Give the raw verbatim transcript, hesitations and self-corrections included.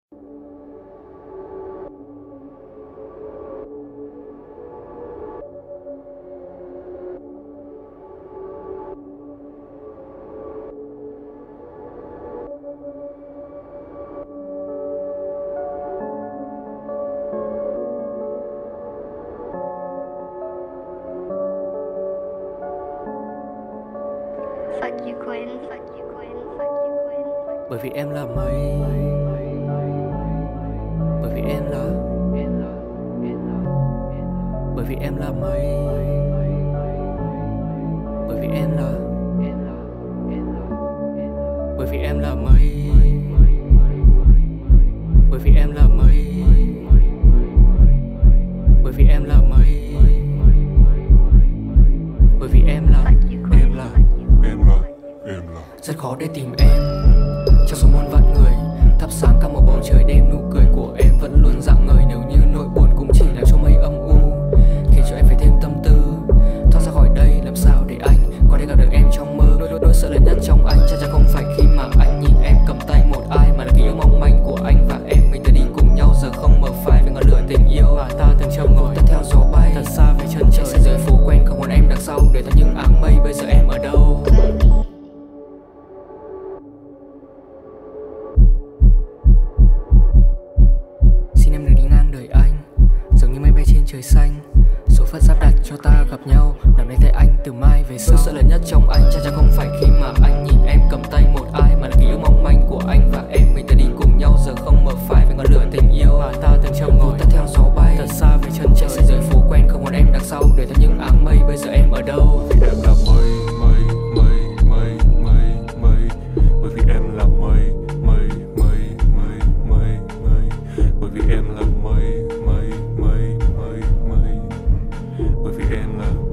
Fuck you Queen, fuck you Queen, fuck you Queen, fuck you. Bởi vì em là mây, bởi vì em là, bởi vì em là mây, bởi vì em là, bởi vì em là mây, bởi vì em là mây, bởi vì em là mây, bởi vì em là, em là, Em là, em là rất khó để tìm em trong số muôn vạn người, thắp sáng cả một bầu trời đêm. Nụ cười của em vẫn luôn rạng ngời, nếu như nỗi buồn cũng chỉ làm cho mây âm u, khiến cho em phải thêm tâm tư thoát ra khỏi đây. Làm sao để anh có thể gặp được em trong mơ? Nỗi, nỗi, nỗi sợ lớn nhất trong anh chắc chắn không phải khi mà anh nhìn em cầm tay một ai, mà là ký ức mong manh của anh và em. Mình đã đi cùng nhau giờ không mờ phai với ngọn lửa tình yêu, và ta từng trông ngồi ta theo gió bay thật xa về chân trời. Sẽ rời phố quen không còn em đằng sau, để ta những áng mây. Bây giờ em ở đâu? Xin em đừng đi ngang đời anh, giống như mây bay trên trời xanh. Số phận sắp đặt cho ta gặp nhau, nằm lấy tay anh từ mai về sau. Nỗi sợ lớn nhất trong anh chắc chắn không phải khi mà anh nhìn em cầm tay một ai, mà là ký ức mong manh của anh và em. Mình đã đi cùng nhau giờ không mờ phai với ngọn lửa tình yêu, và ta từng trông ngồi ta theo gió bay thật xa về chân trời. Sẽ rời phố quen không còn em đằng sau, để ta những áng mây. Bây giờ em ở đâu? Vì em là mây, mây, mây, mây, mây, mây. Bởi vì em là mây, mây, mây, mây, mây, mây. Bởi vì em là mây, mây, mây, mây, mây. Bởi vì em là